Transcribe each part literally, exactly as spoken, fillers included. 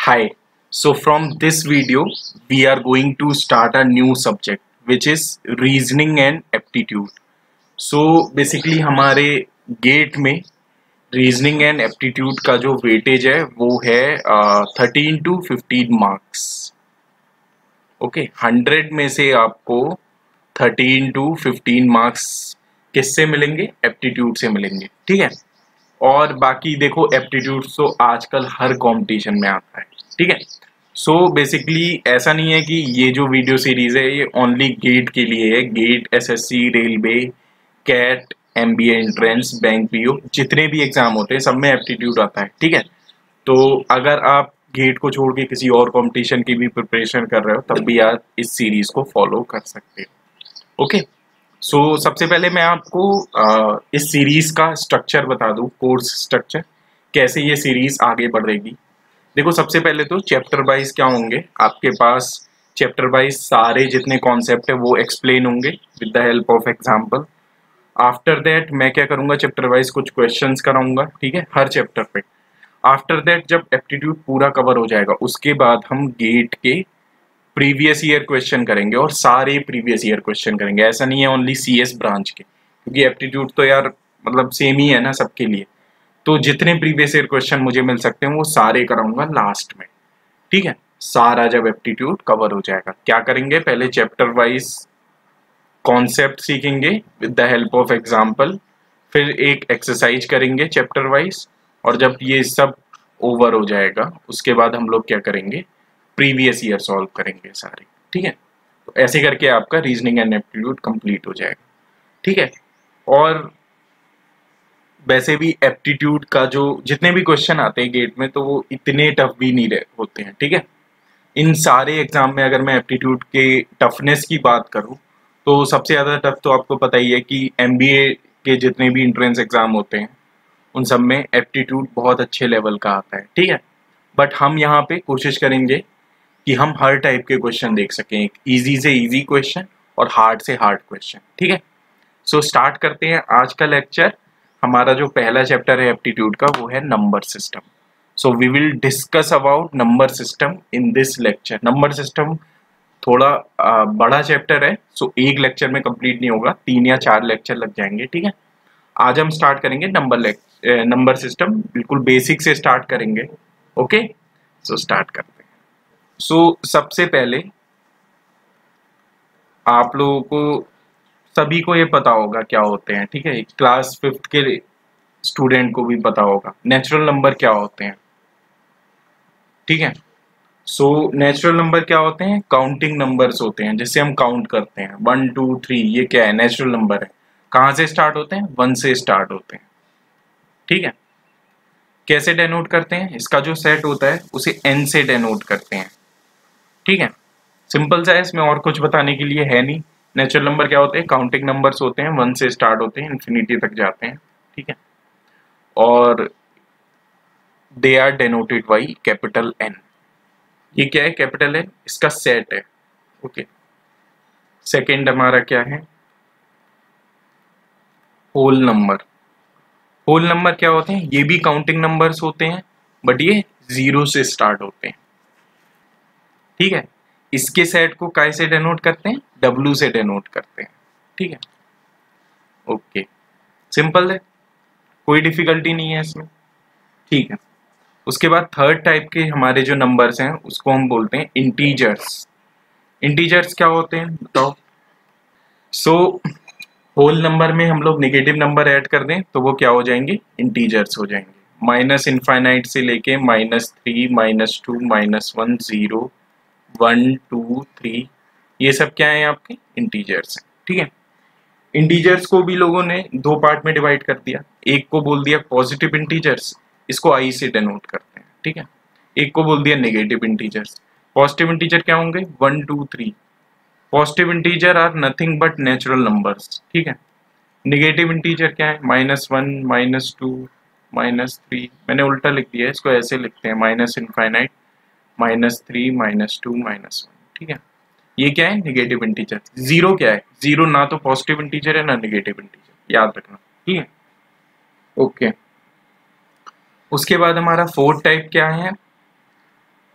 Hi. So from this video, we are going to start a new subject, which is reasoning and aptitude. So basically हमारे GATE में reasoning and aptitude का जो weightage है वो है thirteen to fifteen marks. Okay, hundred में से आपको थर्टीन टू फिफ्टीन मार्क्स किससे मिलेंगे? एप्टीट्यूड से मिलेंगे. ठीक है. और बाकी देखो, एप्टीट्यूड तो आजकल हर कंपटीशन में आता है. ठीक है. सो so बेसिकली ऐसा नहीं है कि ये जो वीडियो सीरीज है ये ओनली गेट के लिए है. GATE, SSC, railway, CAT, MBA entrance, bank PO, जितने भी एग्जाम होते हैं सब में एप्टीट्यूड आता है. ठीक है. तो अगर आप गेट को छोड़ के किसी और कंपटीशन की भी प्रिपरेशन कर रहे हो तब भी आप इस सीरीज को फॉलो कर सकते हो. ओके. सो so, सबसे पहले मैं आपको आ, इस सीरीज का स्ट्रक्चर बता दूं, कोर्स स्ट्रक्चर, कैसे ये सीरीज आगे बढ़ेगी. देखो, सबसे पहले तो चैप्टर वाइज क्या होंगे आपके पास. चैप्टर वाइज सारे जितने कॉन्सेप्ट है वो एक्सप्लेन होंगे with the help of example. After that मैं क्या करूंगा, चैप्टर वाइज कुछ क्वेश्चंस कराऊंगा. ठीक है, हर चैप्टर पे. आफ्टर दैट जब एप्टीट्यूड पूरा कवर हो जाएगा उसके बाद हम गेट के प्रीवियस ईयर क्वेश्चन करेंगे और सारे प्रीवियस ईयर क्वेश्चन करेंगे. ऐसा नहीं है ओनली सीएस ब्रांच के, क्योंकि एप्टीट्यूड तो यार मतलब सेम ही है ना सबके लिए. तो जितने प्रीवियस ईयर क्वेश्चन मुझे मिल सकते हैं वो सारे कराऊंगा लास्ट में. ठीक है. सारा जब एप्टीट्यूड कवर हो जाएगा क्या करेंगे, पहले चैप्टर वाइज कॉन्सेप्ट सीखेंगे with the help of example, फिर एक एक्सरसाइज करेंगे चैप्टर वाइज, और जब ये सब ओवर हो जाएगा उसके बाद हम लोग क्या करेंगे, प्रीवियस ईयर सॉल्व करेंगे सारे. ठीक है. तो ऐसे करके आपका रीजनिंग एंड एप्टीट्यूड कंप्लीट हो जाएगा. ठीक है. और वैसे भी एप्टीट्यूड का जो जितने भी क्वेश्चन आते हैं गेट में तो वो इतने टफ भी नहीं रहे होते हैं. ठीक है. इन सारे एग्जाम में अगर मैं एप्टीट्यूड के टफनेस की बात करूं तो सबसे ज़्यादा टफ तो आपको पता ही है कि एमबीए के जितने भी एंट्रेंस एग्जाम होते हैं उन सब में एप्टीट्यूड बहुत अच्छे लेवल का आता है. ठीक है. बट हम यहाँ पे कोशिश करेंगे कि हम हर टाइप के क्वेश्चन देख सकें, एक ईजी से ईजी क्वेश्चन और हार्ड से हार्ड क्वेश्चन. ठीक है. सो स्टार्ट करते हैं आज का लेक्चर. हमारा जो पहला चैप्टर है एप्टीट्यूड का वो है number system. So we will discuss about number system in this lecture. Number system थोड़ा आ, बड़ा चैप्टर है, सो so एक लेक्चर में कंप्लीट नहीं होगा, तीन या चार लेक्चर लग जाएंगे. ठीक है. आज हम स्टार्ट करेंगे नंबर नंबर सिस्टम, बिल्कुल बेसिक से स्टार्ट करेंगे. ओके. सो स्टार्ट करते हैं. सो so, सबसे पहले आप लोगों को सभी को ये पता होगा क्या होते हैं. ठीक है. क्लास फिफ्थ के स्टूडेंट को भी पता होगा नेचुरल नंबर क्या होते हैं. ठीक है. सो नेचुरल नंबर क्या होते हैं, काउंटिंग नंबर्स होते हैं जिससे हम काउंट करते हैं. वन टू थ्री ये क्या है, नेचुरल नंबर है. कहाँ से स्टार्ट होते हैं, वन से स्टार्ट होते हैं. ठीक है. कैसे डेनोट करते हैं, इसका जो सेट होता है उसे एन से डेनोट करते हैं. ठीक है. सिंपल सा है, इसमें और कुछ बताने के लिए है नहीं. नेचुरल नंबर क्या होते हैं, काउंटिंग नंबर्स होते हैं, वन से स्टार्ट होते हैं, इन्फिनिटी तक जाते हैं. ठीक है. और they are denoted by capital N. ये क्या है, कैपिटल एन इसका सेट है. ओके. सेकेंड हमारा क्या है, होल नंबर. होल नंबर क्या होते हैं, ये भी काउंटिंग नंबर्स होते हैं बट ये जीरो से स्टार्ट होते हैं. ठीक है. इसके सेट को काय से डेनोट करते हैं, डब्ल्यू से डेनोट करते हैं. ठीक है. ओके. सिंपल है, कोई डिफिकल्टी नहीं है इसमें. ठीक है. उसके बाद थर्ड टाइप के हमारे जो नंबर्स हैं उसको हम बोलते हैं इंटीजर्स. इंटीजर्स क्या होते हैं बताओ. सो होल नंबर में हम लोग नेगेटिव नंबर ऐड कर दें तो वो क्या हो जाएंगे, इंटीजर्स हो जाएंगे. माइनस इनफाइनाइट से लेके minus three, minus two, minus one, zero, one, two, three, ये सब क्या है आपके इंटीजर्स हैं. ठीक है. इंटीजर्स को भी लोगों ने दो पार्ट में डिवाइड कर दिया. एक को बोल दिया पॉजिटिव इंटीजर्स, इसको आई से डेनोट करते हैं. ठीक है. एक को बोल दिया नेगेटिव इंटीजर्स. पॉजिटिव इंटीजर क्या होंगे, one, two, three. Positive integer are nothing but natural numbers. ठीक है. नेगेटिव इंटीजर क्या है, minus one, minus two, minus three. मैंने उल्टा लिख दिया है, इसको ऐसे लिखते हैं, minus infinite, minus three, minus two, minus one. ठीक है. ये क्या है, नेगेटिव इंटीजर. जीरो क्या है, जीरो ना तो पॉजिटिव इंटीजर है ना नेगेटिव इंटीजर, याद रखना. ठीक है. ओके. उसके बाद हमारा फोर्थ टाइप क्या है,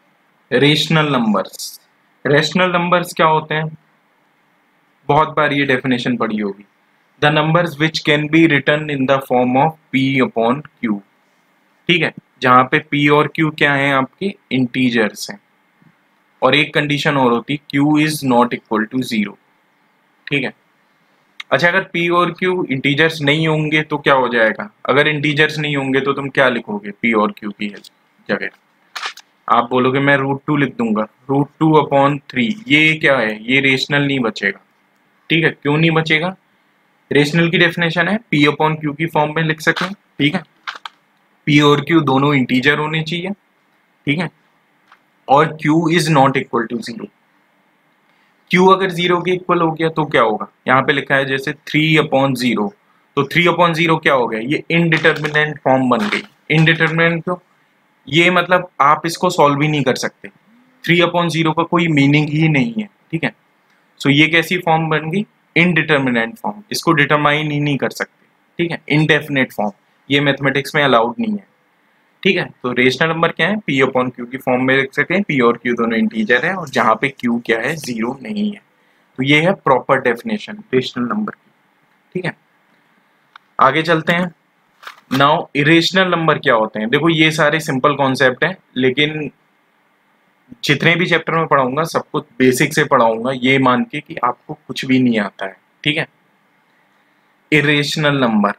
रेशनल नंबर्स। रेशनल नंबर्स क्या होते हैं? बहुत बार ये डेफिनेशन पढ़ी होगी। The numbers which can be written in the form of P upon Q. ठीक है, जहां पे पी और क्यू क्या है, आपके इंटीजर्स हैं, और एक कंडीशन और होती, Q is not equal to zero. ठीक है, अच्छा अगर पी और क्यू इंटीजर्स नहीं होंगे तो क्या हो जाएगा? अगर इंटीजर्स नहीं होंगे तो तुम क्या लिखोगे पी और क्यू की जगह? आप बोलोगे मैं रूट टू लिख दूंगा, रूट टू अपॉन थ्री। ये क्या है? ये रेशनल नहीं बचेगा। ठीक है, क्यों नहीं बचेगा? रेशनल की डेफिनेशन है पी अपॉन क्यू की फॉर्म में लिख सकें। ठीक है, पी और क्यू दोनों इंटीजर होने चाहिए। ठीक है, और Q is not equal to zero. Q अगर जीरो के इक्वल हो गया तो क्या होगा? यहाँ पे लिखा है जैसे थ्री अपॉन जीरो, तो थ्री अपॉन जीरो क्या हो गया? ये इनडिटर्मिनेंट फॉर्म बन गई। इनडिटर्मिनेंट तो ये मतलब आप इसको सॉल्व ही नहीं कर सकते। थ्री अपॉन जीरो का कोई मीनिंग ही नहीं है। ठीक है, सो ये कैसी फॉर्म बन गई? Indeterminate form. इसको डिटरमाइन ही नहीं कर सकते। ठीक है, इनडेफिनेट फॉर्म, ये मैथमेटिक्स में अलाउड नहीं है। ठीक है, तो रेशनल नंबर क्या है? पी अपॉन क्यू की फॉर्म में लिख सकते हैं। पी और क्यू दोनों इंटीजर है, और जहां पे क्यू क्या है? जीरो नहीं है। तो ये है प्रॉपर डेफिनेशन रेशनल नंबर की। ठीक है, आगे चलते हैं। नाउ इरेशनल नंबर क्या होते हैं? देखो ये सारे सिंपल कॉन्सेप्ट हैं, लेकिन जितने भी चैप्टर में पढ़ाऊंगा सब कुछ बेसिक से पढ़ाऊंगा, ये मान के कि आपको कुछ भी नहीं आता है। ठीक है, irrational number.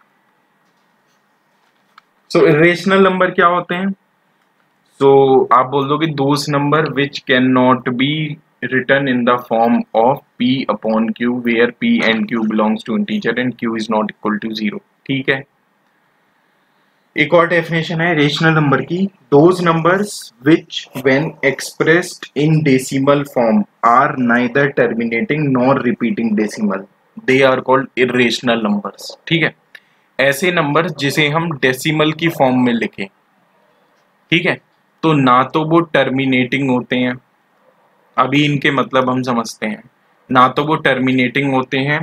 So irrational number क्या होते हैं? सो so, आप बोल दो कि those number which can not be return in the form of p upon q where p and q belongs to integer and q is not equal to zero. ठीक है, एक और डेफिनेशन है rational number की। Those numbers which when expressed in decimal form are neither terminating nor repeating decimal, they are called irrational numbers. ठीक है, ऐसे number जिसे हम डेसिमल की फॉर्म में लिखें। ठीक है, तो ना तो वो टर्मिनेटिंग होते हैं, अभी इनके मतलब हम समझते हैं, ना तो वो टर्मिनेटिंग होते हैं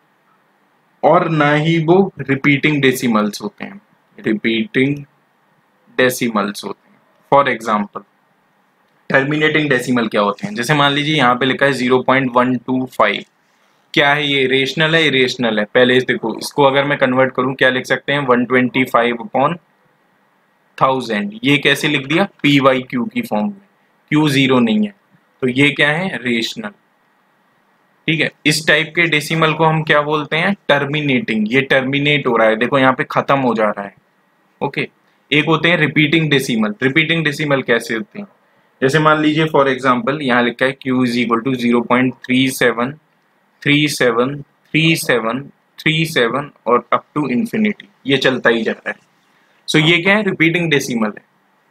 और ना ही वो रिपीटिंग डेसिमल्स होते हैं। रिपीटिंग डेसिमल्स होते हैं। फॉर एग्जांपल टर्मिनेटिंग डेसिमल क्या होते हैं? जैसे मान लीजिए यहाँ पे लिखा है zero point one two five. क्या है ये? रेशनल है, इरेशनल है? पहले देखो, इसको अगर मैं कन्वर्ट करूं क्या लिख सकते हैं? One twenty five upon thousand. ये कैसे लिख दिया? पी वाई क्यू की फॉर्म में। क्यू जीरो नहीं है, तो ये क्या है? रेशनल। ठीक है, इस टाइप के डेसिमल को हम क्या बोलते हैं? टर्मिनेटिंग। ये टर्मिनेट हो रहा है, देखो यहाँ पे खत्म हो जा रहा है। ओके, एक होते हैं रिपीटिंग डेसिमल। रिपीटिंग डेसिमल कैसे होते हैं? जैसे मान लीजिए फॉर एग्जांपल यहाँ लिखा है Q is equal to zero point three seven three seven three seven three seven और अप टू इंफिनिटी, ये चलता ही जा रहा है। सो so, ये क्या है? रिपीटिंग डेसिमल है।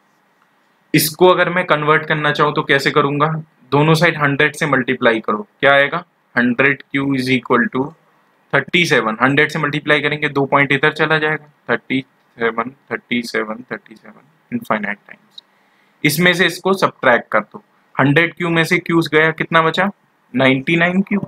इसको अगर मैं कन्वर्ट करना चाहूँ तो कैसे करूंगा? दोनों साइड हंड्रेड से मल्टीप्लाई करो, क्या आएगा? Hundred Q is equal to thirty seven. Hundred से मल्टीप्लाई करेंगे, दो पॉइंट इधर चला जाएगा, thirty seven thirty seven thirty seven infinite times. इसमें से इसको सब्ट्रैक्ट कर दो। हंड्रेड क्यू में से क्यूज गया, कितना बचा? Ninety nine Q.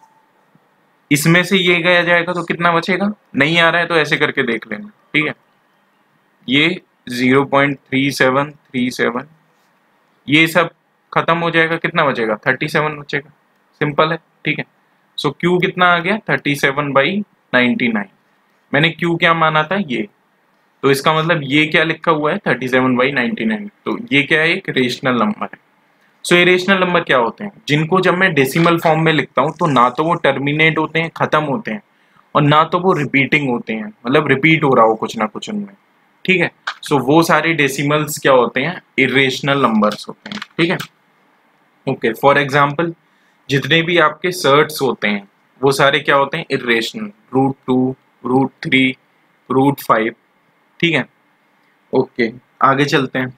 इसमें से ये गया जाएगा तो कितना बचेगा? नहीं आ रहा है तो ऐसे करके देख लेना। ठीक है, ये zero point three seven three seven, ये सब खत्म हो जाएगा, कितना बचेगा? थर्टी सेवन बचेगा। सिंपल है। ठीक है, सो so, Q कितना आ गया? Thirty seven by ninety nine. मैंने Q क्या माना था? ये, तो इसका मतलब ये क्या लिखा हुआ है? Thirty seven by ninety nine. तो ये क्या है? एक रेशनल नंबर है। सो so, ये रेशनल नंबर क्या होते हैं? जिनको जब मैं डेसिमल फॉर्म में लिखता हूँ तो ना तो वो टर्मिनेट होते हैं, खत्म होते हैं, और ना तो वो रिपीटिंग होते हैं, मतलब रिपीट हो रहा हो कुछ ना कुछ उनमें। ठीक है, सो so, वो सारे डेसिमल्स क्या होते हैं? इरेशनल नंबर्स होते हैं। ठीक है, ओके, फॉर एग्जाम्पल जितने भी आपके सर्ट्स होते हैं वो सारे क्या होते हैं? Irrational. Root two, root three, root five. ठीक है, ओके, आगे चलते हैं।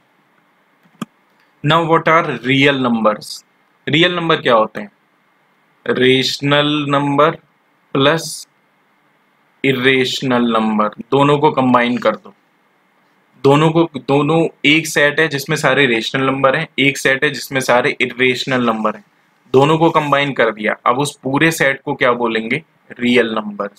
Now what are real numbers? Real number क्या होते हैं? Rational number plus irrational number, दोनों को कंबाइन कर दो। दोनों को, दोनों एक सेट है जिसमें सारे रेशनल नंबर हैं, एक सेट है जिसमें सारे इरेशनल नंबर हैं। दोनों को कंबाइन कर दिया, अब उस पूरे सेट को क्या बोलेंगे? Real numbers.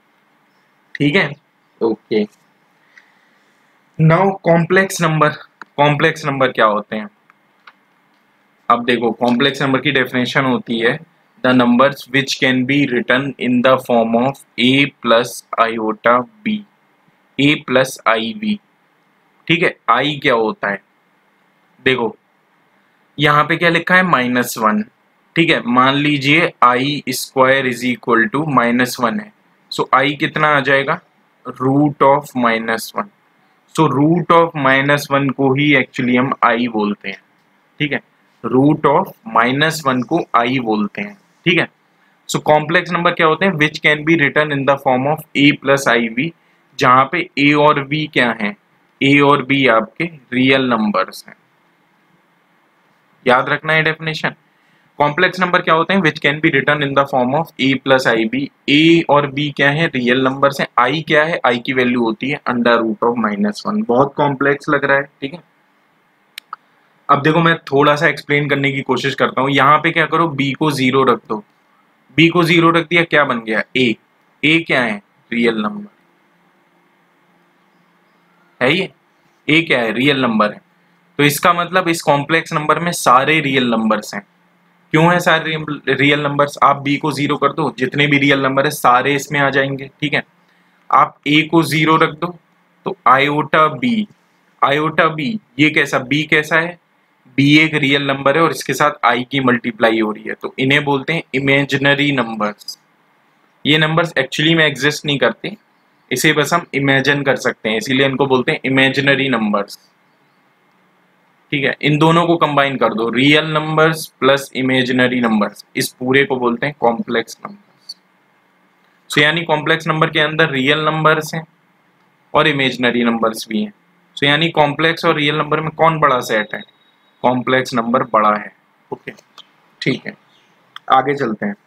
ठीक है, okay. Now complex number. Complex number क्या होते हैं? अब देखो, कॉम्प्लेक्स नंबर की डेफिनेशन होती है the numbers which can be written in the form of a plus iota b, a plus i b. ठीक है, आई क्या होता है? देखो यहाँ पे क्या लिखा है, माइनस वन। ठीक है, मान लीजिए i square is equal to minus one है, सो आई कितना आ जाएगा, root of minus one. So root of minus one को ही एक्चुअली हम आई बोलते हैं। ठीक है, रूट ऑफ माइनस वन को आई बोलते हैं। ठीक है, सो कॉम्प्लेक्स नंबर क्या होते हैं, which can be written in the form of a plus i b, जहां पे ए और बी क्या है, ए और बी आपके रियल नंबर्स हैं। याद रखना है डेफिनेशन। कॉम्प्लेक्स नंबर क्या होते हैं, which can be written in the form of a plus i b, a और बी क्या है, रियल नंबर्स हैं। आई क्या है, आई की वैल्यू होती है under root of minus one. बहुत कॉम्प्लेक्स लग रहा है, ठीक है। अब देखो मैं थोड़ा सा एक्सप्लेन करने की कोशिश करता हूँ। यहाँ पे क्या करो, बी को जीरो रख दो, बी को जीरो रख दिया, क्या बन गया, ए। ए क्या है, रियल नंबर है, ये ए क्या है, रियल नंबर है। तो इसका मतलब इस कॉम्प्लेक्स नंबर में सारे रियल नंबर्स हैं। क्यों है सारे रियल नंबर्स? आप बी को जीरो कर दो, जितने भी रियल नंबर है सारे इसमें आ जाएंगे। ठीक है, आप ए को जीरो रख दो तो आयोटा बी, आयोटा बी ये कैसा, बी कैसा है, बी एक रियल नंबर है और इसके साथ आई की मल्टीप्लाई हो रही है, तो इन्हें बोलते हैं इमेजिनरी नंबर्स। ये नंबर्स एक्चुअली में एग्जिस्ट नहीं करते, इसे बस हम इमेजिन कर सकते हैं, इसीलिए इनको बोलते हैं इमेजिनरी नंबर्स। ठीक है, इन दोनों को कंबाइन कर दो, real numbers plus imaginary numbers, इस पूरे को बोलते हैं कॉम्प्लेक्स नंबर्स। सो यानी कॉम्प्लेक्स नंबर के अंदर रियल नंबर्स हैं और इमेजिनरी नंबर्स भी हैं। सो यानी कॉम्प्लेक्स और रियल नंबर में कौन बड़ा सेट है, कॉम्प्लेक्स नंबर बड़ा है। ओके, ठीक है, आगे चलते हैं।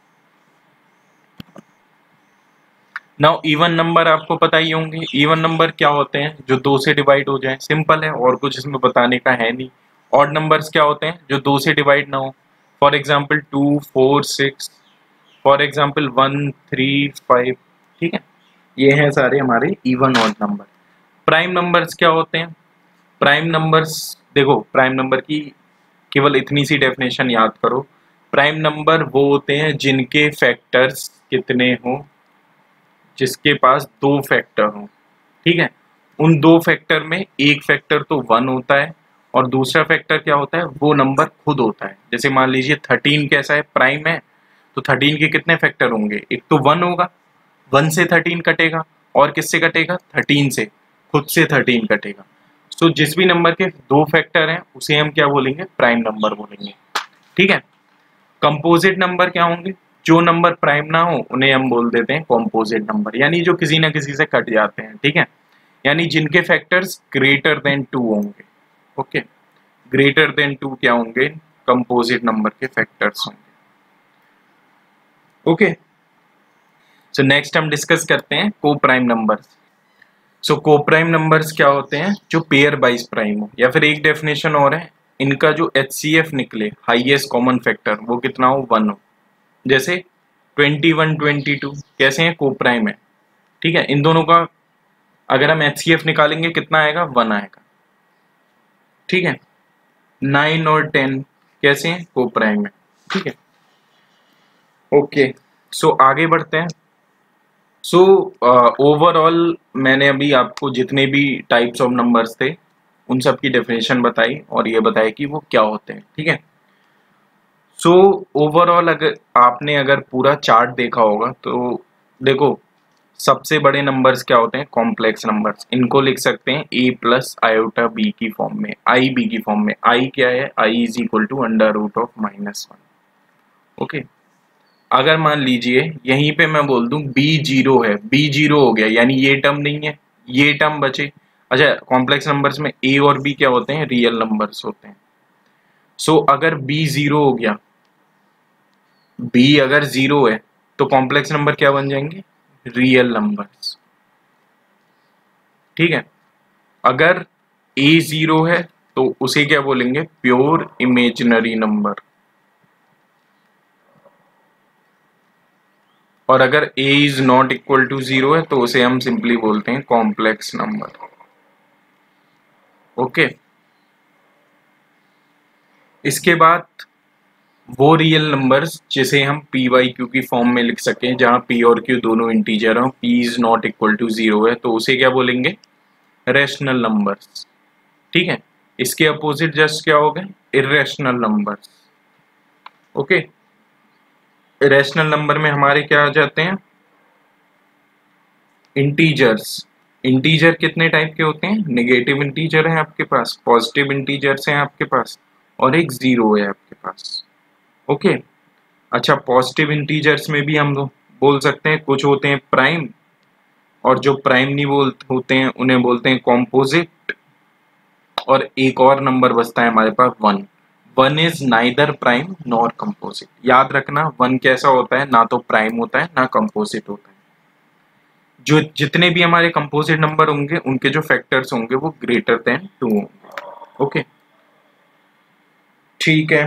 नाउ इवन नंबर आपको पता ही होंगे। इवन नंबर क्या होते हैं, जो दो से डिवाइड हो जाए, सिंपल है और कुछ इसमें बताने का है नहीं। ऑड नंबर्स क्या होते हैं, जो दो से डिवाइड ना हो, for example two, four, six, for example one, three, five. ठीक है, ये हैं सारे हमारे even odd number. Prime numbers क्या होते हैं, प्राइम नंबर्स देखो, प्राइम नंबर की केवल इतनी सी डेफिनेशन याद करो। प्राइम नंबर वो होते हैं जिनके फैक्टर्स कितने हों, जिसके पास दो फैक्टर हों। ठीक है, उन दो फैक्टर में एक फैक्टर तो वन होता है और दूसरा फैक्टर क्या होता है, वो नंबर खुद होता है। जैसे मान लीजिए थर्टीन कैसा है, प्राइम है, तो थर्टीन के कितने फैक्टर होंगे, एक तो वन होगा, वन से थर्टीन कटेगा, और किससे कटेगा, थर्टीन से, खुद से थर्टीन कटेगा। सो जिस भी नंबर के दो फैक्टर हैं उसे हम क्या बोलेंगे, प्राइम नंबर बोलेंगे। ठीक है, कंपोजिट नंबर क्या होंगे, जो नंबर प्राइम ना हो उन्हें हम बोल देते हैं कॉम्पोजिट नंबर, यानी जो किसी ना किसी से कट जाते हैं। ठीक है, यानी जिनके फैक्टर्स ग्रेटर देन टू होंगे। ओके, ग्रेटर देन टू क्या होंगे, कंपोजिट नंबर के फैक्टर्स होंगे। ओके, सो नेक्स्ट हम डिस्कस करते हैं को प्राइम नंबर्स। सो को प्राइम नंबर्स क्या होते हैं, जो पेयर वाइज प्राइम हो, या फिर एक डेफिनेशन और है, इनका जो एच सी एफ निकले, हाईएस्ट कॉमन फैक्टर, वो कितना हो, वन हो। जैसे ट्वेंटी वन, ट्वेंटी टू कैसे हैं, को प्राइम है। ठीक है, इन दोनों का अगर हम एच सी एफ निकालेंगे कितना आएगा, वन आएगा। ठीक है, नाइन और टेन कैसे हैं, को प्राइम है। ठीक है, ओके, सो आगे बढ़ते हैं। सो ओवरऑल मैंने अभी आपको जितने भी टाइप्स ऑफ नंबर्स थे उन सब की डेफिनेशन बताई और ये बताया कि वो क्या होते हैं। ठीक है, सो ओवरऑल अगर आपने अगर पूरा चार्ट देखा होगा तो देखो, सबसे बड़े नंबर्स क्या होते हैं, कॉम्प्लेक्स नंबर्स। इनको लिख सकते हैं ए प्लस आयोटा बी की फॉर्म में, आई बी की फॉर्म में। आई क्या है, i is equal to under root of minus one. Okay, अगर मान लीजिए यहीं पे मैं बोल दूं बी जीरो है, बी जीरो हो गया, यानी ये टर्म नहीं है, ये टर्म बचे। अच्छा, कॉम्प्लेक्स नंबर्स में ए और बी क्या होते हैं, रियल नंबर्स होते हैं। सो so, अगर बी जीरो हो गया, बी अगर जीरो है तो कॉम्प्लेक्स नंबर क्या बन जाएंगे, रियल नंबर्स। ठीक है, अगर ए जीरो है तो उसे क्या बोलेंगे, प्योर इमेजिनरी नंबर। और अगर a is not equal to zero है तो उसे हम सिंपली बोलते हैं कॉम्प्लेक्स नंबर। ओके, इसके बाद वो रियल नंबर्स जिसे हम पी वाई क्यू की फॉर्म में लिख सकें, जहां पी और क्यू दोनों इंटीजर हो, p is not equal to zero है, तो उसे क्या बोलेंगे, रैशनल नंबर्स। ठीक है, इसके अपोजिट जस्ट क्या हो गए, irrational numbers. Okay, rational number में हमारे क्या आ जाते हैं, इंटीजर्स। इंटीजर कितने टाइप के होते हैं, नेगेटिव इंटीजर है आपके पास, पॉजिटिव इंटीजर्स हैं आपके पास, और एक जीरो है आपके पास। ओके, अच्छा, पॉजिटिव इंटीजर्स में भी हम बोल सकते हैं, कुछ होते हैं प्राइम, और जो प्राइम नहीं बोल होते हैं उन्हें बोलते हैं कॉम्पोजिट, और एक और नंबर बचता है हमारे पास one. One is neither prime nor composite. याद रखना, वन कैसा होता है, ना तो प्राइम होता है ना कंपोजिट होता है। जो जितने भी हमारे कंपोजिट नंबर होंगे उनके जो फैक्टर्स होंगे वो ग्रेटर देन टू होंगे। ओके, ठीक है।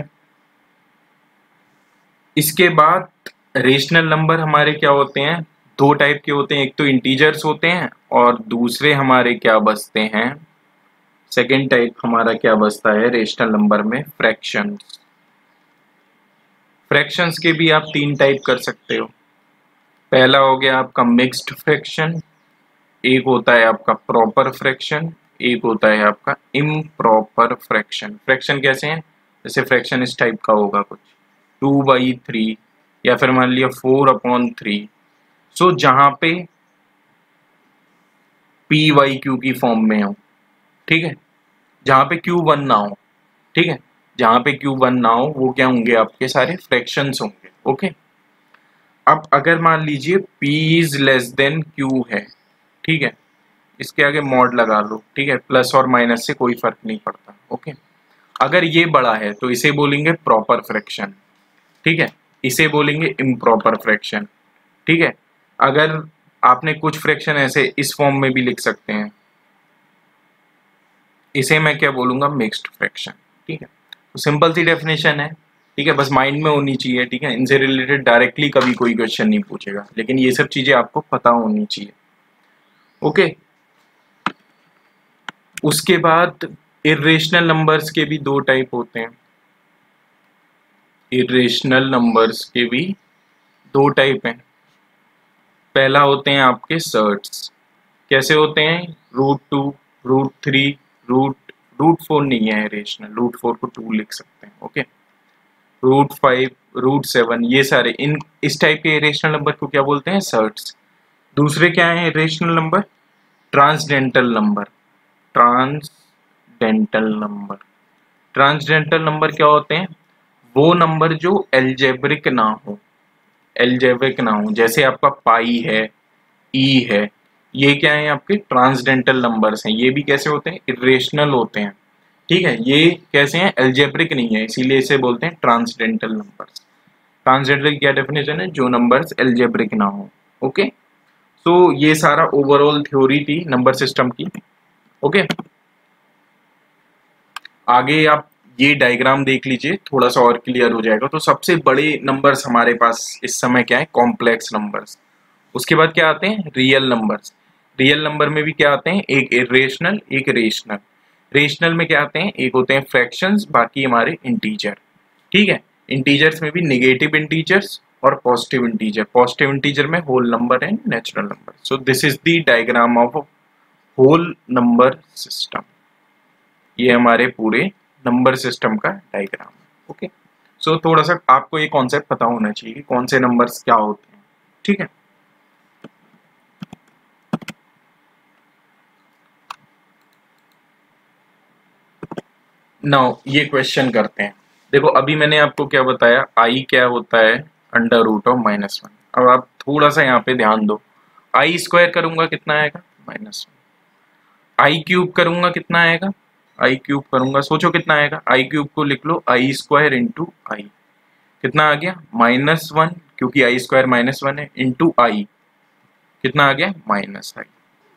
इसके बाद रेशनल नंबर हमारे क्या होते हैं, दो टाइप के होते हैं, एक तो इंटीजर्स होते हैं और दूसरे हमारे क्या बचते हैं, सेकेंड टाइप हमारा क्या बचता है रेशनल नंबर में, फ्रैक्शंस। फ्रैक्शंस के भी आप तीन टाइप कर सकते हो। पहला हो गया आपका मिक्स्ड फ्रैक्शन, एक होता है आपका प्रॉपर फ्रैक्शन, एक होता है आपका इम्प्रॉपर फ्रैक्शन। फ्रैक्शन कैसे हैं, जैसे फ्रैक्शन इस टाइप का होगा कुछ, टू बाई थ्री, या फिर मान लिया फोर अपॉन थ्री। सो जहां पे पी वाई क्यू की फॉर्म में हो, ठीक है, जहां पे क्यू वन ना हो, ठीक है, जहां पे क्यू वन ना हो वो क्या होंगे, आपके सारे फ्रैक्शंस होंगे। ओके, अब अगर मान लीजिए p is less than q है, ठीक है, इसके आगे मॉड लगा लो, ठीक है, प्लस और माइनस से कोई फर्क नहीं पड़ता। ओके, अगर ये बड़ा है तो इसे बोलेंगे प्रॉपर फ्रैक्शन, ठीक है, इसे बोलेंगे इम्प्रॉपर फ्रैक्शन। ठीक है, अगर आपने कुछ फ्रैक्शन ऐसे इस फॉर्म में भी लिख सकते हैं, इसे मैं क्या बोलूंगा, मिक्स्ड फ्रैक्शन। ठीक है, तो सिंपल सी डेफिनेशन है, ठीक है, बस माइंड में होनी चाहिए। ठीक है, इनसे रिलेटेड डायरेक्टली कभी कोई क्वेश्चन नहीं पूछेगा, लेकिन ये सब चीजें आपको पता होनी चाहिए। ओके, उसके बाद इर्रेशनल नंबर्स के भी दो टाइप होते हैं। इर्रेशनल नंबर्स के भी दो टाइप हैं। पहला होते हैं आपके सर्ट्स। कैसे होते हैं, root two, root three, root root four नहीं है इरेशनल, रूट फोर को टू लिख सकते हैं। Okay, root five, root seven, ये सारे इन इस टाइप के इरेशनल नंबर को क्या बोलते हैं, सर्ट्स। दूसरे क्या है irrational number, transcendental number. Transcendental number transcendental number क्या होते हैं, वो नंबर जो एल्जेब्रिक ना हो, एल्जेब्रिक ना हो, जैसे आपका पाई है, ई है, ये क्या है आपके ट्रांसडेंटल नंबर्स हैं। ये भी कैसे होते हैं, इरेशनल होते हैं। ठीक है, ये कैसे हैं, एल्जेब्रिक नहीं है, इसीलिए इसे बोलते हैं ट्रांसडेंटल नंबर्स। ट्रांसडेंटल की क्या डेफिनेशन है, जो नंबर्स एल्जेब्रिक ना हो। ओके, तो ये सारा ओवरऑल थ्योरी थी नंबर सिस्टम की। ओके, आगे आप ये डायग्राम देख लीजिए, थोड़ा सा और क्लियर हो जाएगा। तो सबसे बड़े नंबर्स हमारे पास इस समय क्या है, कॉम्प्लेक्स नंबर्स। उसके बाद क्या आते हैं, रियल नंबर्स। रियल नंबर में भी क्या आते हैं, एक इरेशनल, एक रेशनल। रेशनल में क्या आते हैं, एक होते हैं फ्रैक्शंस, बाकी हमारे इंटीजर। ठीक है, इंटीजर्स में भी नेगेटिव इंटीजर्स और पॉजिटिव इंटीजर। पॉजिटिव इंटीजर में whole number and natural number. So this is the diagram of whole number system. ये हमारे पूरे नंबर सिस्टम का डायग्राम है। ओके, सो थोड़ा सा आपको ये कॉन्सेप्ट पता होना चाहिए कौन से नंबर्स क्या होते हैं। ठीक है, नाउ ये क्वेश्चन करते हैं। देखो अभी मैंने आपको क्या बताया, आई क्या होता है, under root of minus one. अब आप थोड़ा सा यहाँ पे ध्यान दो, आई स्क्वायर करूंगा कितना आएगा, माइनस वन। आई क्यूब करूंगा कितना आएगा, आई क्यूब करूंगा, सोचो कितना आएगा, आई क्यूब को लिख लो आई स्क्वायर इंटू आई, कितना आ गया, माइनस वन, क्योंकि आई स्क्वायर माइनस वन है, इंटू आई कितना आ गया, माइनस आई।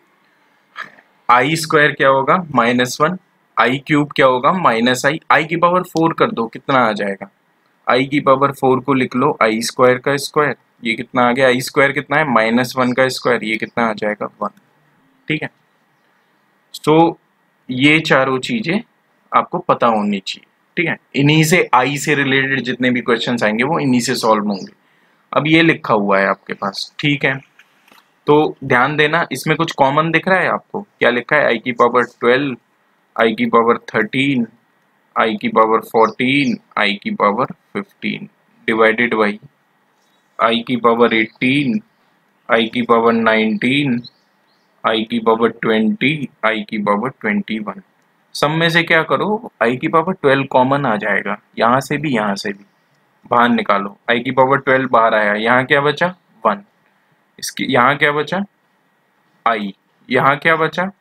आई स्क्वायर क्या होगा, माइनस वन, आई क्यूब क्या होगा, माइनस आई, आई की पावर फोर कर दो, कितना आ जाएगा, आई की पावर फोर को लिख लो आई स्क्वायर का स्क्वायर, ये कितना आ गया, आई स्क्वायर कितना है, माइनस वन का स्क्वायर, ये कितना आ जाएगा, वन। ठीक है, तो ये चारों चीजें आपको पता होनी चाहिए। ठीक है, इन्हीं से आई से रिलेटेड जितने भी क्वेश्चंस आएंगे वो इन्हीं से सॉल्व होंगे। अब ये लिखा हुआ है आपके पास, ठीक है, तो ध्यान देना इसमें कुछ कॉमन दिख रहा है आपको, क्या लिखा है, आई की पावर ट्वेल्व, आई की पावर थर्टीन, आई की पावर फोर्टीन, आई की power fifteen divided by i की पावर एटीन, आई की पावर नाइनटीन, आई की पावर ट्वेंटी, आई की पावर ट्वेंटी वन। सब में से क्या करो, आई की पावर ट्वेल्व कॉमन आ जाएगा, यहाँ से भी यहाँ से भी बाहर निकालो, आई की पावर ट्वेल्व बाहर आया, यहाँ क्या बचा वन, इसकी यहाँ क्या बचा आई, यहाँ क्या बचा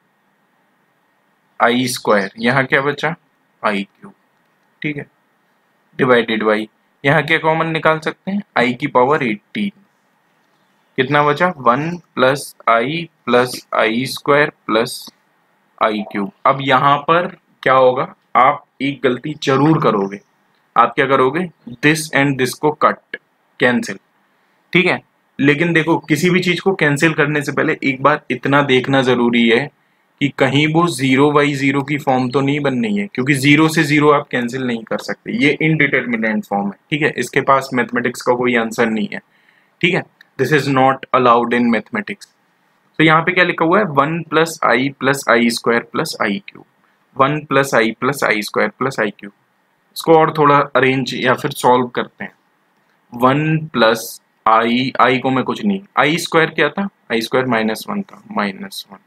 आई स्क्वायर, यहाँ क्या बचा आई क्यूब, ठीक है, डिवाइडेड बाई यहाँ क्या कॉमन निकाल सकते हैं, आई की पावर एटीन, कितना बचा one plus i plus i square plus i cube. अब यहाँ पर क्या होगा, आप एक गलती जरूर करोगे, आप क्या करोगे, दिस एंड दिस को कट कैंसिल, ठीक है, लेकिन देखो किसी भी चीज को कैंसिल करने से पहले एक बार इतना देखना जरूरी है कि कहीं वो जीरो बाई जीरो की फॉर्म तो नहीं बन रही है, क्योंकि जीरो से जीरो आप कैंसिल नहीं कर सकते, ये इनडिटर्मिनेंट फॉर्म है, ठीक है, इसके पास मैथमेटिक्स का कोई आंसर नहीं है, ठीक है, this is not allowed in mathematics. तो यहाँ पे क्या लिखा हुआ है, one plus i plus i square plus i cube, one plus i plus i square plus i cube. इसको और थोड़ा अरेंज या फिर सॉल्व करते हैं, वन प्लस आई, आई को मैं कुछ नहीं, आई स्क्वायर क्या था, आई स्क्वायर माइनस वन था, माइनस वन,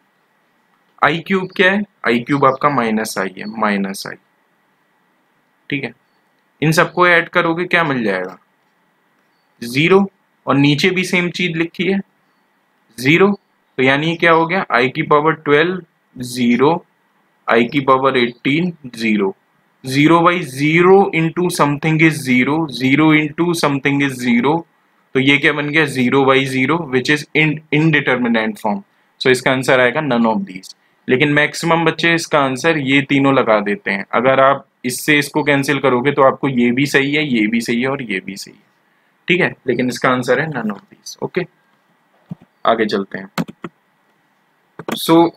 आई क्यूब क्या है, आई क्यूब आपका माइनस आई है, माइनस आई, ठीक है, इन सबको ऐड करोगे क्या मिल जाएगा जीरो, और नीचे भी सेम चीज लिखी है जीरो, तो यानी क्या हो गया, आई की पावर ट्वेल्व जीरो, आई की power eighteen zero, zero by zero into something is zero, zero into something is zero, तो ये क्या बन गया zero by zero which is in indeterminate form, so इसका आंसर आएगा नन ऑफ दीज। लेकिन maximum बच्चे इसका आंसर ये तीनों लगा देते हैं, अगर आप इससे इसको कैंसिल करोगे तो आपको ये भी सही है, ये भी सही है और ये भी सही है, ठीक है, लेकिन इसका आंसर है नन ऑफ दीज। ओके, आगे चलते हैं। सो so,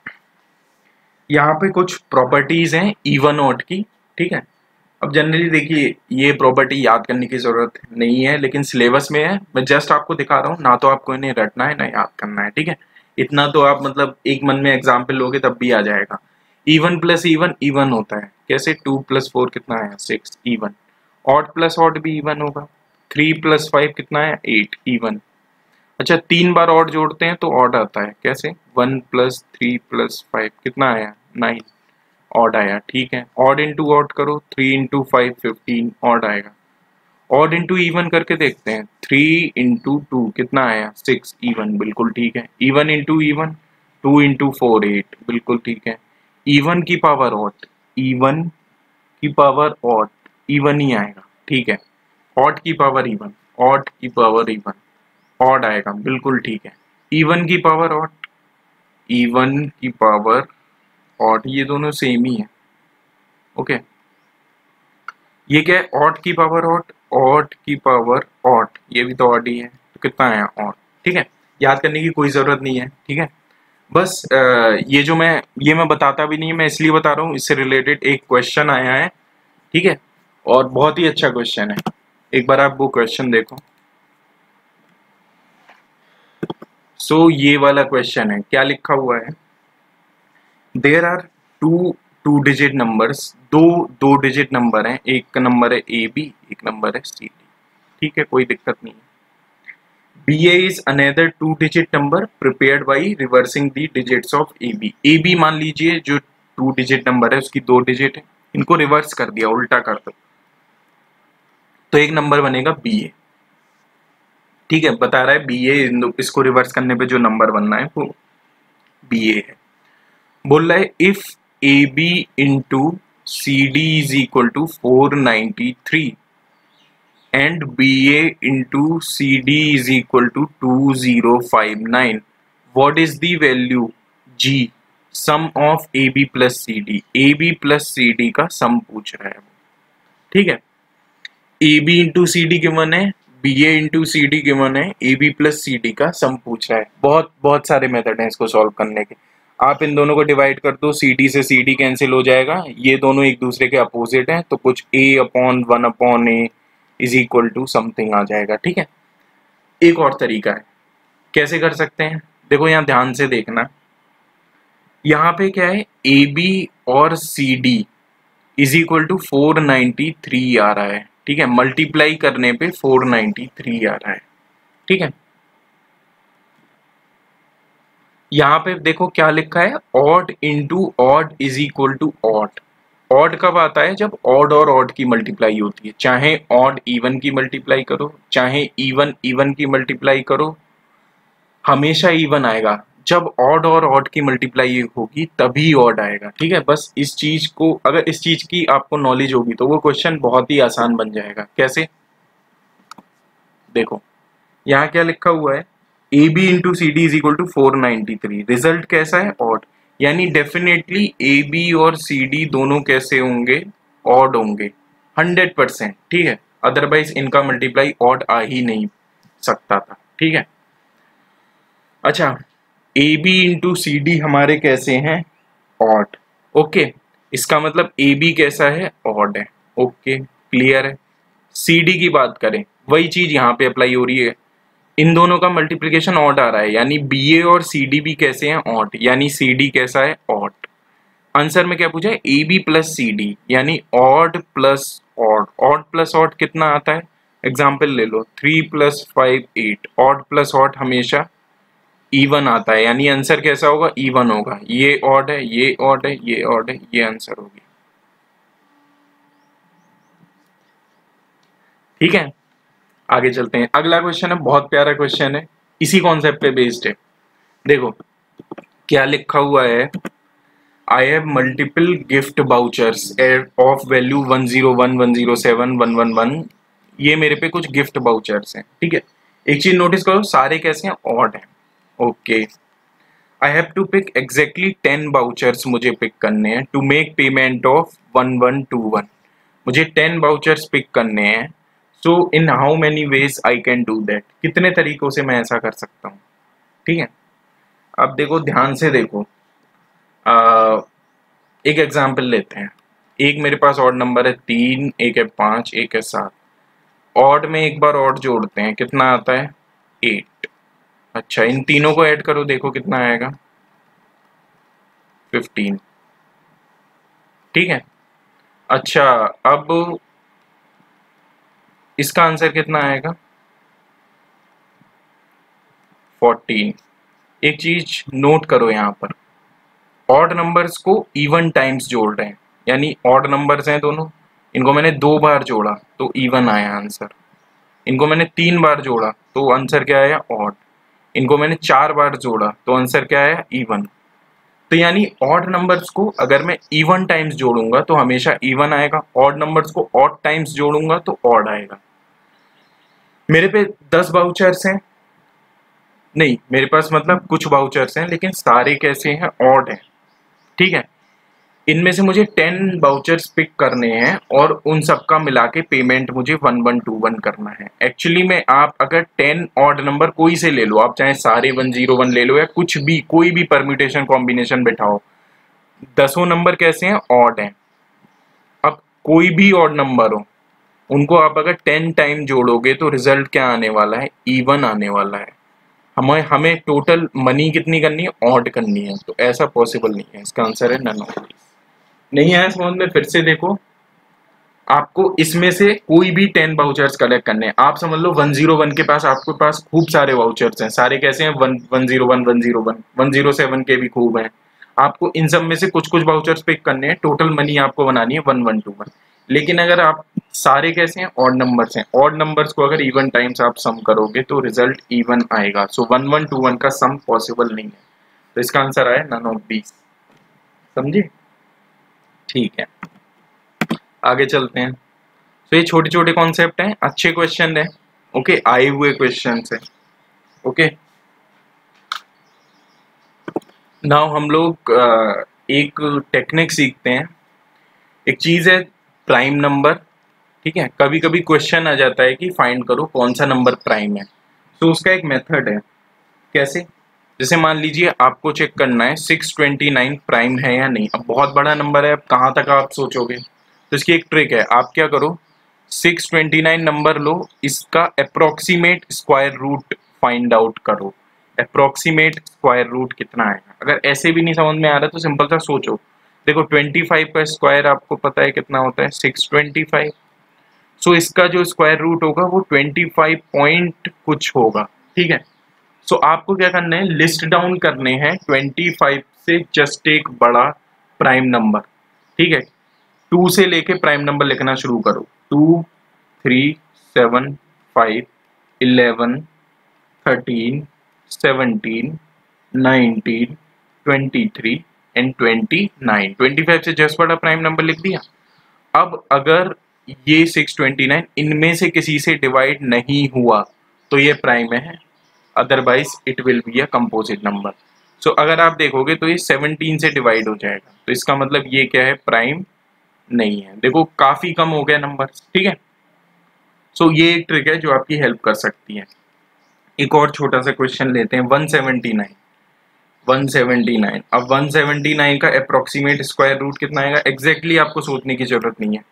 यहाँ पे कुछ प्रॉपर्टीज हैं इवन ऑड की, ठीक है, अब जनरली देखिए ये प्रॉपर्टी याद करने की जरूरत नहीं है, लेकिन सिलेबस में है, मैं जस्ट आपको दिखा रहा हूँ, ना तो आपको इन्हें रटना है ना याद करना है, ठीक है, इतना तो आप मतलब एक मन में एग्जाम्पल लोगे तब भी आ जाएगा। इवन प्लस इवन इवन होता है, कैसे, टू प्लस फोर कितना है six, even, odd plus odd भी इवन होगा, थ्री प्लस फाइव कितना है एट, इवन, अच्छा तीन बार ऑड जोड़ते हैं तो ऑड आता है, कैसे, one plus three plus five कितना आया नाइन, ऑड आया, ठीक है, ऑड इंटू ऑड करो, three into five fifteen, odd आएगा, ऑड इंटू इवन करके देखते हैं, थ्री इंटू टू कितना आया सिक्स, इवन, बिल्कुल ठीक है, even into even, two into four eight, बिल्कुल ठीक है, इवन की पावर ऑड, इवन की पावर ऑड, इवन ही आएगा, ठीक है, ऑड की पावर इवन, ऑड की पावर इवन, ऑड आएगा, बिल्कुल ठीक है, इवन की पावर ऑड, इवन की पावर ऑड, ये दोनों सेम ही है, ओके, ये क्या है, ऑड की पावर ऑड, ऑड की पावर ऑड, ये भी तो ऑड ही है, तो कितना आया ऑड, ठीक है, याद करने की कोई जरूरत नहीं है, ठीक है, बस आ, ये जो मैं ये मैं बताता भी नहीं, मैं इसलिए बता रहा हूँ, इससे रिलेटेड एक क्वेश्चन आया है, ठीक है, और बहुत ही अच्छा क्वेश्चन है, एक बार आप वो क्वेश्चन देखो। सो so, ये वाला क्वेश्चन है, क्या लिखा हुआ है, there are two two digit numbers, दो दो डिजिट नंबर हैं, एक का नंबर है ए बी, एक नंबर है सी डी, ठीक है, कोई दिक्कत नहीं है, b a is another two digit number prepared by reversing the digits of a b, a b मान लीजिए जो टू डिजिट नंबर है उसकी दो डिजिट है, इनको रिवर्स कर दिया, उल्टा कर दो, तो एक नंबर बनेगा बी ए, ठीक है, बता रहा है बी ए, इसको रिवर्स करने पे जो नंबर बनना है वो बी ए है, बोल रहा है if a b into c d is equal to four ninety three and b a into c d is equal to two zero five nine, what is the value g sum of a b plus c d, a b plus c d का sum पूछ रहा है वो, ठीक है, a b into c d given है, b a into c d given है, a b plus c d का सम पूछ रहा है, बहुत बहुत सारे मेथड हैं इसको सॉल्व करने के, आप इन दोनों को डिवाइड कर दो, सी डी से सी डी कैंसिल हो जाएगा, ये दोनों एक दूसरे के अपोजिट हैं, तो कुछ a upon one upon a is equal to something आ जाएगा। ठीक है, एक और तरीका है कैसे कर सकते हैं, देखो यहाँ ध्यान से देखना, यहाँ पे क्या है, ए बी और c d is equal to four ninety three आ रहा है। ठीक है, मल्टीप्लाई करने पे फोर नाइन्टी थ्री आ रहा है। ठीक है, यहाँ पे देखो क्या लिखा है, odd into odd is equal to odd. Odd कब आता है, जब ऑड और ऑड की मल्टीप्लाई होती है, चाहे ऑड इवन की मल्टीप्लाई करो, चाहे इवन इवन की मल्टीप्लाई करो, हमेशा इवन आएगा। जब ऑड और ऑड की मल्टीप्लाई होगी तभी ऑड आएगा। ठीक है, बस इस चीज को, अगर इस चीज की आपको नॉलेज होगी तो वो क्वेश्चन बहुत ही आसान बन जाएगा। कैसे, देखो यहाँ क्या लिखा हुआ है, a b into c d is equal to four ninety three, result कैसा है, ऑड, यानी डेफिनेटली ए बी और सी डी दोनों कैसे होंगे, ऑड होंगे हंड्रेड परसेंट। ठीक है, अदरवाइज इनका मल्टीप्लाई ऑड आ ही नहीं सकता था। ठीक है, अच्छा, a b into c d हमारे कैसे हैं, ऑड। ओके, इसका मतलब ए बी कैसा है, ऑड है। ओके, क्लियर है। सी डी की बात करें, वही चीज यहाँ पे अप्लाई हो रही है, इन दोनों का मल्टीप्लिकेशन ऑड आ रहा है, यानी बी ए और सी डी भी कैसे हैं, ऑड, यानी सी डी कैसा है, ऑड। आंसर में क्या पूछा है, a b plus c d, यानी odd plus odd. Odd plus odd कितना आता है, एग्जाम्पल ले लो, three plus five eight, odd plus odd हमेशा इवन आता है, यानी आंसर कैसा होगा, इवन होगा। ये ऑड है, ये ऑड है, ये ऑड है, ये आंसर होगी। ठीक है, आगे चलते हैं। अगला क्वेश्चन है, बहुत प्यारा क्वेश्चन है, इसी कॉन्सेप्ट पे बेस्ड है। देखो क्या लिखा हुआ है, I have multiple gift vouchers of value one zero one, one zero seven, one one one, ये मेरे पे कुछ गिफ्ट बाउचर्स हैं। ठीक है, एक चीज नोटिस करो, सारे कैसे हैं, ऑड हैं। Okay, I have to pick exactly ten vouchers मुझे पिक करने हैं to make payment of one one two one, मुझे टेन बाउचर्स पिक करने हैं। So in how many ways I can do that, कितने तरीकों से मैं ऐसा कर सकता हूँ। ठीक है, अब देखो ध्यान से देखो, आ, एक एग्जाम्पल लेते हैं, एक मेरे पास ऑड नंबर है तीन, एक है पाँच, एक है सात, ऑड में एक बार ऑड जोड़ते हैं, कितना आता है, एट। अच्छा, इन तीनों को ऐड करो, देखो कितना आएगा, फिफ्टीन। ठीक है, अच्छा अब इसका आंसर कितना आएगा, फोर्टीन। एक चीज नोट करो, यहाँ पर ऑड नंबर्स को इवन टाइम्स जोड़ रहे हैं, यानी ऑड नंबर्स हैं दोनों, इनको मैंने दो बार जोड़ा तो इवन आया आंसर, इनको मैंने तीन बार जोड़ा तो आंसर क्या आया, ऑड, इनको मैंने चार बार जोड़ा तो आंसर क्या आया, इवन। तो यानी ऑड नंबर्स को अगर मैं इवन टाइम्स जोड़ूंगा तो हमेशा इवन आएगा, ऑड नंबर्स को ऑड टाइम्स जोड़ूंगा तो ऑड आएगा। मेरे पे दस बाउचर्स हैं, नहीं मेरे पास मतलब कुछ बाउचर्स हैं, लेकिन सारे कैसे हैं, ऑड हैं। ठीक है, इनमें से मुझे टेन बाउचर्स पिक करने हैं और उन सब का मिला के पेमेंट मुझे वन वन टू वन करना है। एक्चुअली में आप अगर टेन ऑड नंबर कोई से ले लो, आप चाहे सारे वन जीरो वन ले लो या कुछ भी, कोई भी परम्यूटेशन कॉम्बिनेशन बैठाओ, दसों नंबर कैसे हैं, ऑड हैं। अब कोई भी ऑड नंबर हो, उनको आप अगर टेन टाइम जोड़ोगे तो रिजल्ट क्या आने वाला है, इवन आने वाला है। हमें हमें टोटल मनी कितनी करनी है, ऑड करनी है, तो ऐसा पॉसिबल नहीं है। इसका आंसर है नन ऑफ दीस। नहीं आया समझ में, फिर से देखो, आपको इसमें से कोई भी टेन वाउचर्स कलेक्ट करने हैं। आप समझ लो वन जीरो वन के पास, आपके पास खूब सारे वाउचर्स हैं, सारे कैसे हैं, one one zero one, one zero one, one zero seven के भी खूब हैं। आपको इन सब में से कुछ कुछ वाउचर्स पिक करने हैं, टोटल मनी आपको बनानी है वन वन टू वन। लेकिन अगर आप सारे कैसे हैं, ऑड नंबर्स हैं, ऑड नंबर्स को अगर इवन टाइम्स आप सम करोगे तो रिजल्ट इवन आएगा। So one one two one का सम पॉसिबल नहीं है, तो इसका आंसर आया नन ऑफ दीस। समझे, ठीक है, आगे चलते हैं। तो ये छोटे छोटे कॉन्सेप्ट हैं, अच्छे क्वेश्चन है, ओके, आए हुए क्वेश्चन है, ओके। नाउ हम लोग एक टेक्निक सीखते हैं। एक चीज है प्राइम नंबर, ठीक है। कभी कभी क्वेश्चन आ जाता है कि फाइंड करो कौन सा नंबर प्राइम है, तो उसका एक मेथड है। कैसे, जैसे मान लीजिए आपको चेक करना है सिक्स ट्वेंटी नाइन प्राइम है या नहीं। अब बहुत बड़ा नंबर है, अब कहाँ तक आप सोचोगे, तो इसकी एक ट्रिक है। आप क्या करो, सिक्स ट्वेंटी नाइन नंबर लो, इसका approximate square root find out करो। अप्रोक्सीमेट स्क्वायर रूट कितना आएगा। अगर ऐसे भी नहीं समझ में आ रहा तो सिंपल सा सोचो। देखो ट्वेंटी फाइव का स्क्वायर आपको पता है कितना होता है, सिक्स ट्वेंटी फाइव। सो इसका जो स्क्वायर रूट होगा वो ट्वेंटी फाइव पॉइंट कुछ होगा, ठीक है। सो so, आपको क्या करना है, लिस्ट डाउन करने हैं ट्वेंटी फाइव से जस्ट एक बड़ा प्राइम नंबर, ठीक है। टू से लेके प्राइम नंबर लिखना शुरू करो, two, three, seven, five, eleven, thirteen, seventeen, nineteen, twenty three and twenty nine. Twenty five से जस्ट बड़ा प्राइम नंबर लिख दिया। अब अगर ये सिक्स ट्वेंटी नाइन इनमें से किसी से डिवाइड नहीं हुआ तो ये प्राइम है, otherwise it will be a composite number. So अगर आप देखोगे तो ये सेवनटीन से डिवाइड हो जाएगा, तो इसका मतलब ये क्या है, प्राइम नहीं है। देखो काफी कम हो गया नंबर, ठीक है। सो so, ये एक ट्रिक है जो आपकी हेल्प कर सकती है। एक और छोटा सा क्वेश्चन लेते हैं, one seventy nine. One seventy nine, अब वन सेवेंटी नाइन का अप्रोक्सीमेट स्क्वायर रूट कितना आएगा, एग्जैक्टली आपको सोचने की जरूरत नहीं है।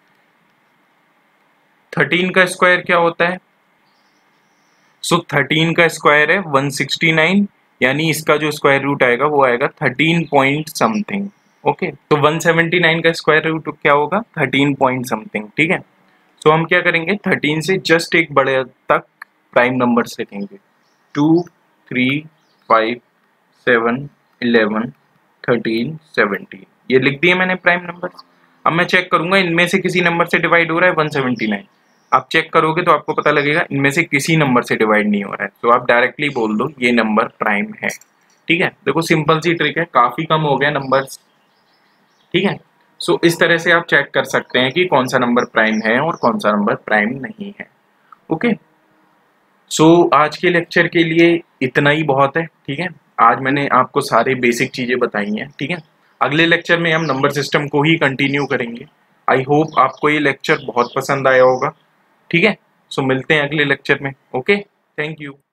थर्टीन का स्क्वायर क्या होता है, सो so, थर्टीन का स्क्वायर है वन सिक्सटी नाइन, यानी इसका जो स्क्वायर रूट आएगा वो आएगा थर्टीन पॉइंट समथिंग। ओके, तो वन सेवेंटी नाइन का स्क्वायर रूट क्या होगा, थर्टीन पॉइंट समथिंग, ठीक है। सो so, हम क्या करेंगे, थर्टीन से जस्ट एक बड़े तक प्राइम नंबर्स लिखेंगे, two, three, five, seven, eleven, thirteen, seventeen, ये लिख दिए मैंने प्राइम नंबर्स। अब मैं चेक करूंगा इनमें से किसी नंबर से डिवाइड हो रहा है वन सेवेंटी नाइन। आप चेक करोगे तो आपको पता लगेगा इनमें से किसी नंबर से डिवाइड नहीं हो रहा है, तो आप डायरेक्टली बोल दो ये नंबर प्राइम है, ठीक है। देखो सिंपल सी ट्रिक है, काफी कम हो गया नंबर्स, ठीक है। सो so, इस तरह से आप चेक कर सकते हैं कि कौन सा नंबर प्राइम है और कौन सा नंबर प्राइम नहीं है। ओके, सो so, आज के लेक्चर के लिए इतना ही बहुत है, ठीक है। आज मैंने आपको सारे बेसिक चीजें बताई हैं, ठीक है। अगले लेक्चर में हम नंबर सिस्टम को ही कंटिन्यू करेंगे। आई होप आपको ये लेक्चर बहुत पसंद आया होगा, ठीक है। सो मिलते हैं अगले लेक्चर में। Okay, thank you.